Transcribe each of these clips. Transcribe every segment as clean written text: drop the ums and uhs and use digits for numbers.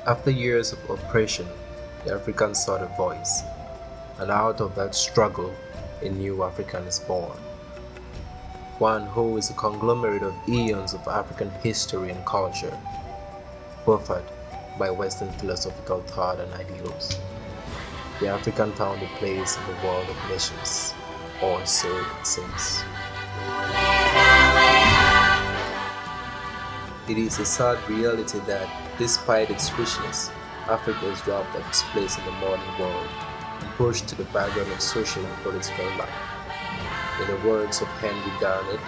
After years of oppression, the Africans sought a voice, and out of that struggle, a new African is born. One who is a conglomerate of eons of African history and culture, buffered by Western philosophical thought and ideals. The African found a place in the world of nations, or so it seems. It is a sad reality that, despite its richness, Africa is robbed of its place in the modern world and pushed to the background of social and political life. In the words of Henry Garnet,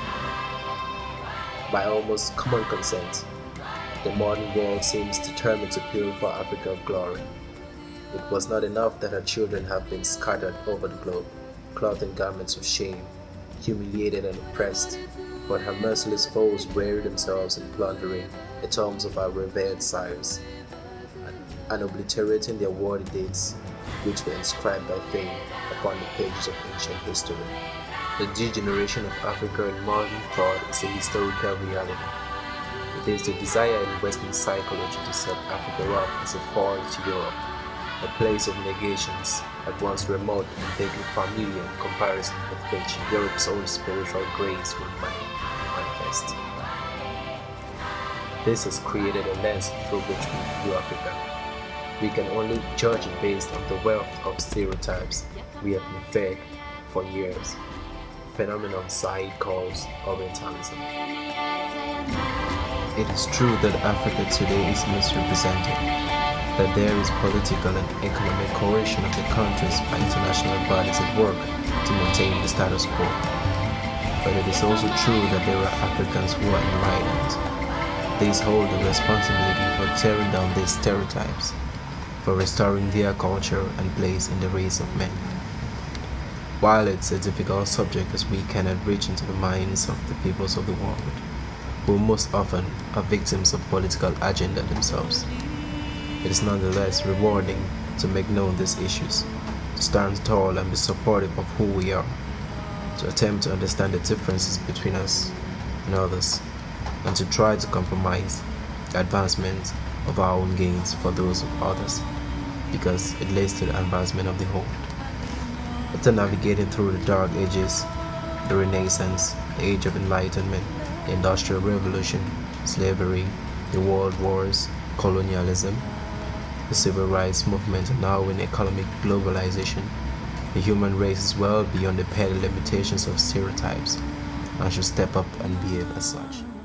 by almost common consent, the modern world seems determined to purify Africa of glory. It was not enough that her children have been scattered over the globe, clothed in garments of shame, humiliated and oppressed, but her merciless foes weary themselves in plundering the tombs of our revered sires, and obliterating their worthy dates, which were inscribed by fame upon the pages of ancient history. The degeneration of Africa in modern thought is a historical reality. It is the desire in Western psychology to set Africa up as a foil to Europe, a place of negations, at once remote and vaguely familiar in comparison with which Europe's own spiritual grace will manifest. This has created a lens through which we view Africa. We can only judge it based on the wealth of stereotypes we have been fed for years, a phenomenon Said calls Orientalism. It is true that Africa today is misrepresented, that there is political and economic coercion of the countries by international bodies at work to maintain the status quo. But it is also true that there are Africans who are enlightened. These hold the responsibility for tearing down these stereotypes, for restoring their culture and place in the race of men. While it's a difficult subject as we cannot reach into the minds of the peoples of the world, who most often are victims of political agenda themselves, it is nonetheless rewarding to make known these issues, to stand tall and be supportive of who we are, to attempt to understand the differences between us and others, and to try to compromise the advancement of our own gains for those of others, because it leads to the advancement of the whole. After navigating through the Dark Ages, the Renaissance, the Age of Enlightenment, the Industrial Revolution, slavery, the World Wars, colonialism, the Civil Rights Movement, and now in economic globalization, the human race is well beyond the petty limitations of stereotypes and should step up and behave as such.